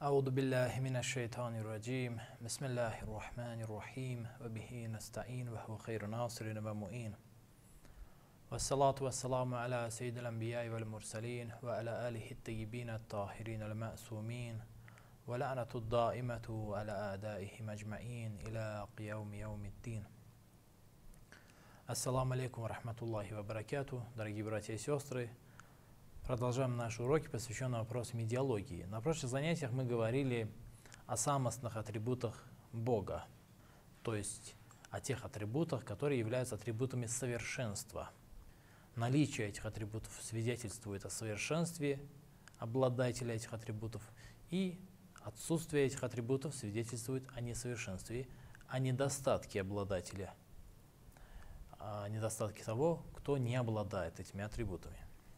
أعوذ بالله من الشيطان الرجيم بسم الله الرحمن الرحيم وبه نستعين وهو خير ناصر ومعين والصلاة والسلام على سيد الأنبياء والمرسلين وعلى آله الطيبين الطاهرين المأسومين ولعنة الدائمة على أعدائهم أجمعين إلى قيام يوم الدين. Ассаламу алейкум ва рахматуллахи ва баракату, дорогие братья и сестры. Продолжаем наши уроки, посвященные вопросам идеологии. На прошлых занятиях мы говорили о самостных атрибутах Бога, то есть о тех атрибутах, которые являются атрибутами совершенства. Наличие этих атрибутов свидетельствует о совершенстве обладателя этих атрибутов, и отсутствие этих атрибутов свидетельствует о несовершенстве, о недостатке обладателя, о недостатке того, кто не обладает этими атрибутами.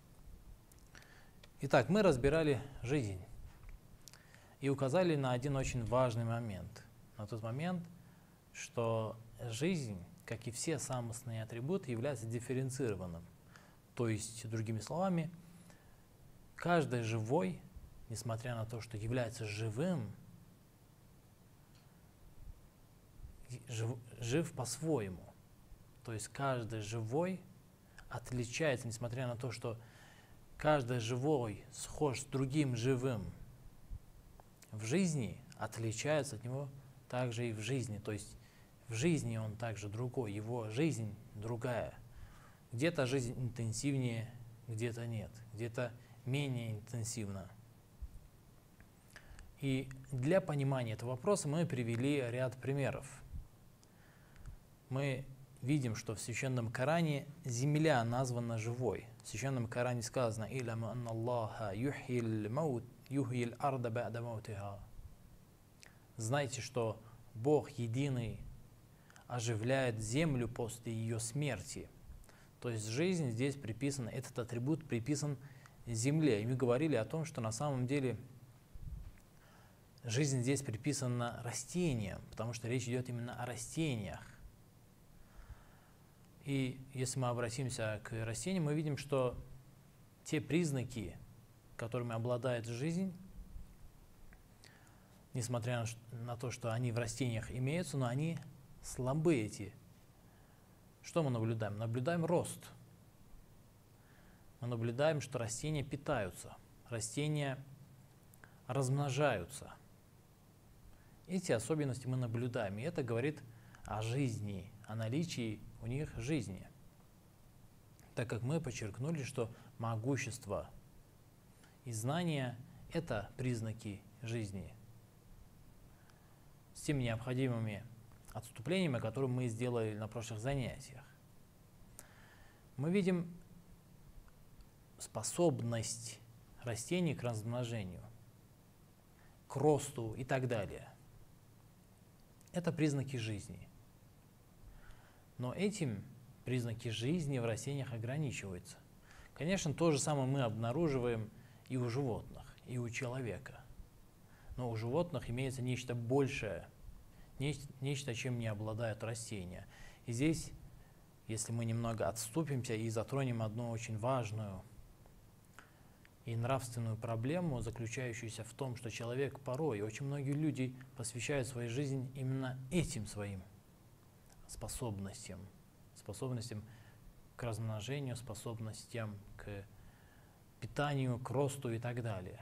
Итак, мы разбирали жизнь и указали на один очень важный момент. На тот момент, что жизнь, как и все самостные атрибуты, является дифференцированным. То есть, другими словами, каждый живой, несмотря на то, что является живым, жив по-своему. То есть каждый живой отличается, несмотря на то, что каждый живой схож с другим живым в жизни, отличается от него также и в жизни. То есть в жизни он также другой, его жизнь другая. Где-то жизнь интенсивнее, где-то нет, где-то менее интенсивно. И для понимания этого вопроса мы привели ряд примеров. Мы видим, что в Священном Коране земля названа живой. В Священном Коране сказано: «Иляму анна Аллаха юхьил арда ба'да маутиха». Знайте, что Бог единый оживляет землю после ее смерти. То есть жизнь здесь приписана, этот атрибут приписан земле. И мы говорили о том, что на самом деле жизнь здесь приписана растениям, потому что речь идет именно о растениях. И если мы обратимся к растениям, мы видим, что те признаки, которыми обладает жизнь, несмотря на то, что они в растениях имеются, но они слабы эти. Что мы наблюдаем? Наблюдаем рост. Мы наблюдаем, что растения питаются, растения размножаются. Эти особенности мы наблюдаем, и это говорит о жизни, о наличии у них жизни. Так как мы подчеркнули, что могущество и знания – это признаки жизни. С теми необходимыми отступлениями, которые мы сделали на прошлых занятиях. Мы видим способность растений к размножению, к росту и так далее. Это признаки жизни. Но этим признаки жизни в растениях ограничиваются. Конечно, то же самое мы обнаруживаем и у животных, и у человека. Но у животных имеется нечто большее, нечто, чем не обладают растения. И здесь, если мы немного отступимся и затронем одну очень важную и нравственную проблему, заключающуюся в том, что человек порой, очень многие люди посвящают свою жизнь именно этим своим способностям к размножению, способностям к питанию, к росту и так далее.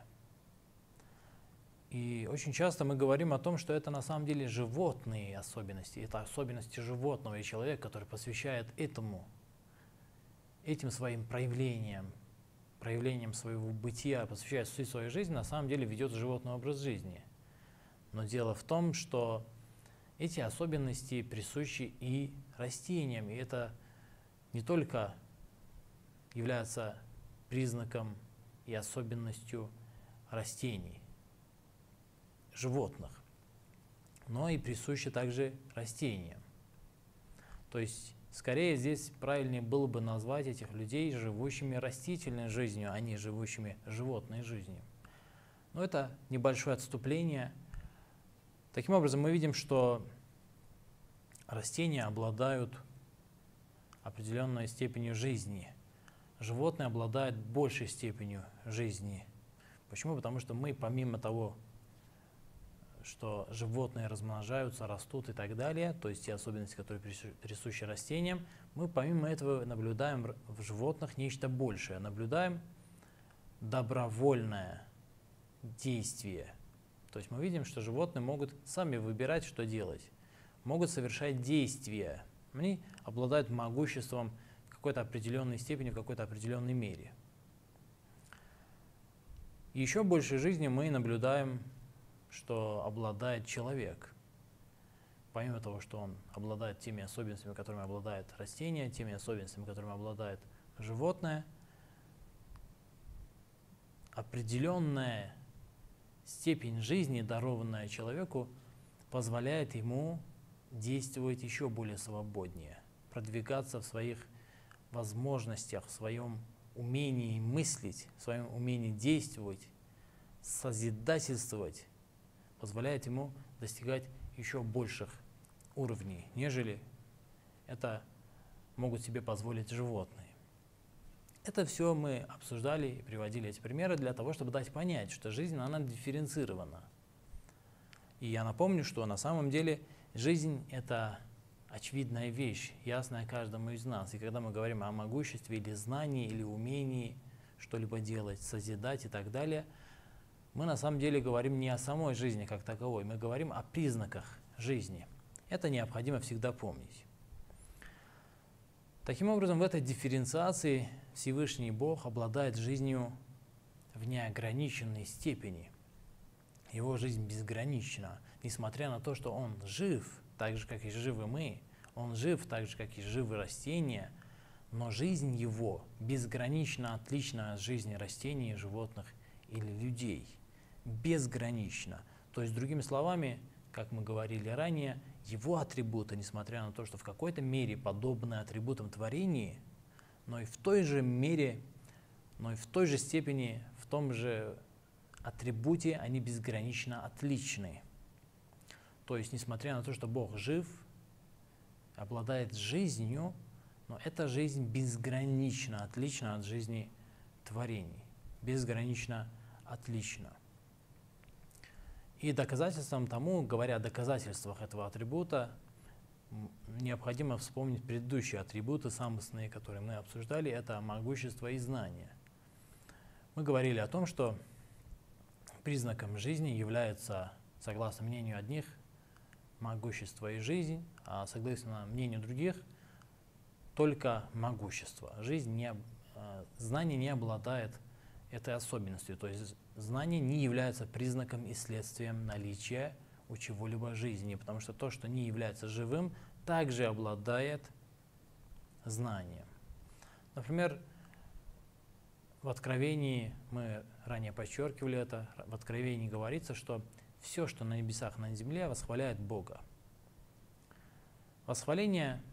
И очень часто мы говорим о том, что это на самом деле животные особенности, это особенности животного, и человек, который посвящает этим своим проявлениям своего бытия, посвящает всю свою жизнь, на самом деле ведет животный образ жизни. Но дело в том, что эти особенности присущи и растениям, и это не только является признаком и особенностью растений, животных, но и присущи также растениям. То есть, скорее здесь правильнее было бы назвать этих людей живущими растительной жизнью, а не живущими животной жизнью. Но это небольшое отступление. Таким образом, мы видим, что растения обладают определенной степенью жизни. Животные обладают большей степенью жизни. Почему? Потому что мы, помимо того, что животные размножаются, растут и так далее, то есть те особенности, которые присущи растениям, мы помимо этого наблюдаем в животных нечто большее. Наблюдаем добровольное действие. То есть мы видим, что животные могут сами выбирать, что делать, могут совершать действия. Они обладают могуществом в какой-то определенной степени, в какой-то определенной мере. Еще больше жизни мы наблюдаем, что обладает человек. Помимо того, что он обладает теми особенностями, которыми обладает растение, теми особенностями, которыми обладает животное, определенная степень жизни, дарованная человеку, позволяет ему действовать еще более свободнее, продвигаться в своих возможностях, в своем умении мыслить, в своем умении действовать, созидательствовать, позволяет ему достигать еще больших уровней, нежели это могут себе позволить животные. Это все мы обсуждали и приводили эти примеры для того, чтобы дать понять, что жизнь, она дифференцирована. И я напомню, что на самом деле жизнь – это очевидная вещь, ясная каждому из нас. И когда мы говорим о могуществе или знании, или умении что-либо делать, созидать и так далее, мы на самом деле говорим не о самой жизни как таковой, мы говорим о признаках жизни. Это необходимо всегда помнить. Таким образом, в этой дифференциации Всевышний Бог обладает жизнью в неограниченной степени. Его жизнь безгранична, несмотря на то, что Он жив, так же, как и живы мы, Он жив, так же, как и живы растения, но жизнь Его безгранично отлична от жизни растений, животных или людей. Безгранично. То есть, другими словами, как мы говорили ранее, Его атрибуты, несмотря на то, что в какой-то мере подобны атрибутам творения, но и в той же мере, но и в той же степени, в том же атрибуте они безгранично отличны. То есть, несмотря на то, что Бог жив, обладает жизнью, но эта жизнь безгранично отлична от жизни творений. Безгранично отлична. И доказательством тому, говоря о доказательствах этого атрибута, необходимо вспомнить предыдущие атрибуты, самостные, которые мы обсуждали, это могущество и знание. Мы говорили о том, что признаком жизни является, согласно мнению одних, могущество и жизнь, а согласно мнению других, только могущество. Знание не обладает этой особенностью, то есть знание не является признаком и следствием наличия у чего-либо жизни, потому что то, что не является живым, также обладает знанием. Например, в Откровении, мы ранее подчеркивали это, в Откровении говорится, что все, что на небесах и на земле, восхваляет Бога. Восхваление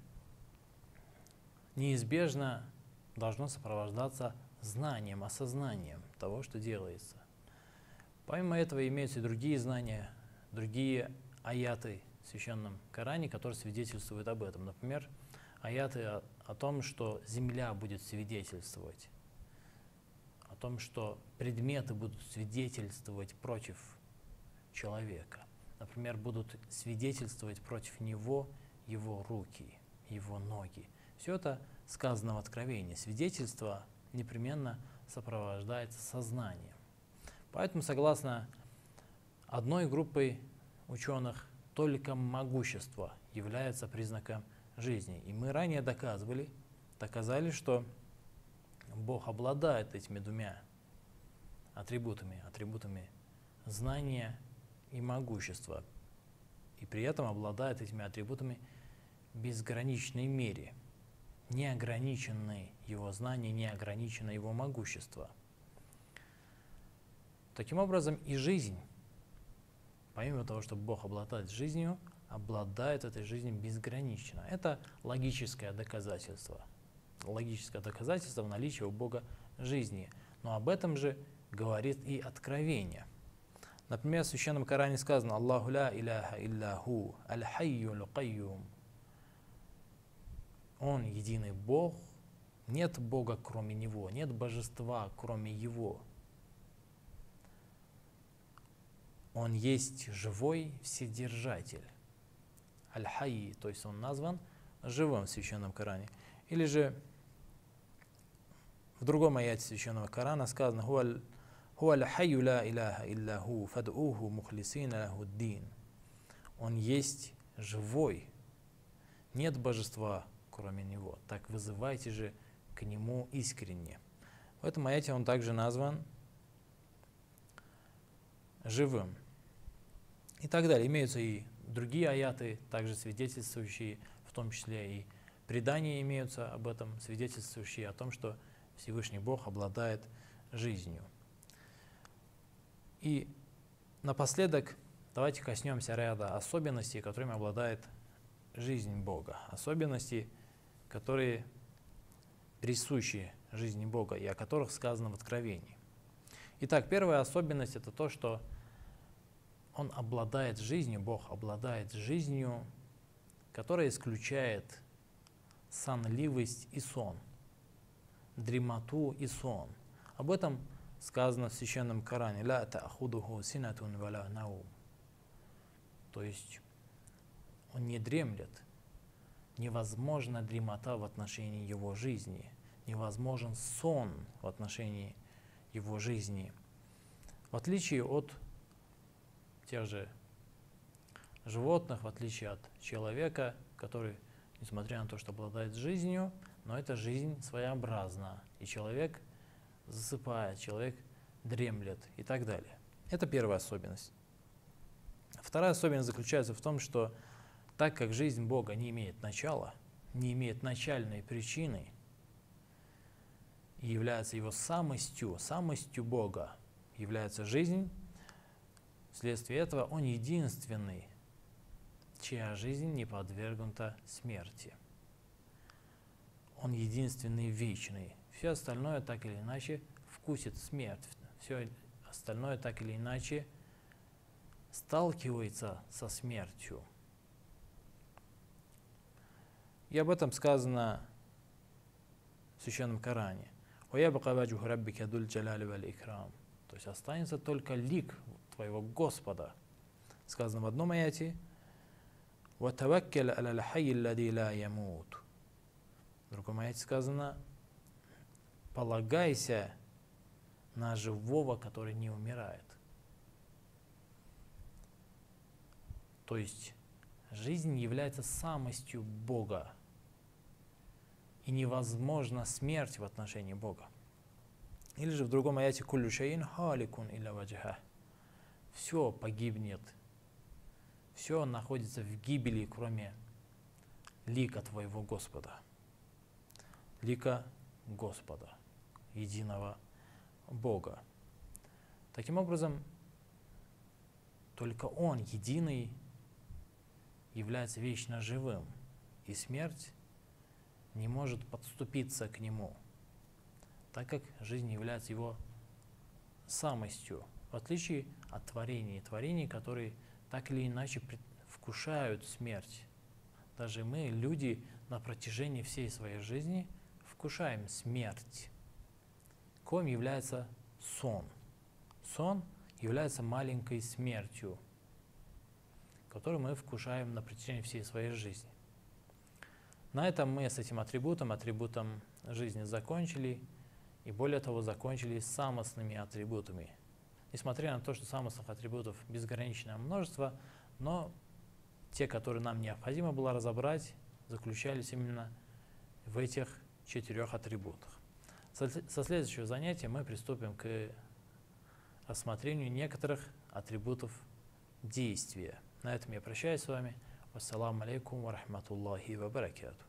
неизбежно должно сопровождаться знанием, осознанием того, что делается. Помимо этого имеются и другие знания, другие аяты в Священном Коране, которые свидетельствуют об этом. Например, аяты о том, что земля будет свидетельствовать, о том, что предметы будут свидетельствовать против человека. Например, будут свидетельствовать против него его руки, его ноги. Все это сказано в Откровении. Свидетельство непременно сопровождается сознанием. Поэтому, согласно одной группой ученых, только могущество является признаком жизни. И мы ранее доказали, что Бог обладает этими двумя атрибутами знания и могущества. И при этом обладает этими атрибутами в безграничной мере. Не ограничены его знания, не ограничено его могущество. Таким образом, и жизнь, помимо того, что Бог обладает жизнью, обладает этой жизнью безгранично. Это логическое доказательство. Логическое доказательство в наличии у Бога жизни. Но об этом же говорит и Откровение. Например, в Священном Коране сказано: «Аллаху ля иляха илляху, аль-хайю л-кайюм». Он единый Бог, нет Бога кроме Него, нет божества кроме Его. Он есть живой вседержатель. Аль-Хайи, то есть он назван живым в Священном Коране. Или же в другом аяте Священного Корана сказано «Хуа аль-хайю ла иляха илляху фад'уху мухлисина лахуддин». Он есть живой, нет божества, кроме него. Так вызывайте же к нему искренне. В этом аяте он также назван живым. И так далее. Имеются и другие аяты, также свидетельствующие, в том числе и предания имеются об этом, свидетельствующие о том, что Всевышний Бог обладает жизнью. И напоследок давайте коснемся ряда особенностей, которыми обладает жизнь Бога. Особенности, которые присущи жизни Бога и о которых сказано в Откровении. Итак, первая особенность — это то, что Он обладает жизнью, Бог обладает жизнью, которая исключает сонливость и сон, дремоту и сон. Об этом сказано в Священном Коране «Ла та'худуху синатун валя наум». То есть он не дремлет. Невозможна дремота в отношении его жизни. Невозможен сон в отношении его жизни. В отличие от тех же животных, в отличие от человека, который, несмотря на то, что обладает жизнью, но эта жизнь своеобразна. И человек засыпает, человек дремлет и так далее. Это первая особенность. Вторая особенность заключается в том, что так как жизнь Бога не имеет начала, не имеет начальной причины и является его самостью Бога является жизнь, вследствие этого Он единственный, чья жизнь не подвергнута смерти. Он единственный вечный. Все остальное так или иначе вкусит смерть. Все остальное так или иначе сталкивается со смертью. И об этом сказано в Священном Коране. То есть останется только лик твоего Господа. Сказано в одном аяте. В другом аяте сказано: полагайся на живого, который не умирает. То есть жизнь является самостью Бога. И невозможна смерть в отношении Бога. Или же в другом аяте «Куллю шайин халикун илля ваджха». Все погибнет. Все находится в гибели, кроме лика твоего Господа. Лика Господа, единого Бога. Таким образом, только Он, единый, является вечно живым, и смерть не может подступиться к Нему, так как жизнь является Его самостью, в отличие от творений, которые так или иначе вкушают смерть. Даже мы, люди, на протяжении всей своей жизни вкушаем смерть, коим является сон. Сон является маленькой смертью, которую мы вкушаем на протяжении всей своей жизни. На этом мы с этим атрибутом жизни закончили, и более того, закончили самостными атрибутами. Несмотря на то, что самостных атрибутов безграничное множество, но те, которые нам необходимо было разобрать, заключались именно в этих 4 атрибутах. Со следующего занятия мы приступим к рассмотрению некоторых атрибутов действия. На этом я прощаюсь с вами. Вассаламу алейкум ва рахматуллахи ва баракатух.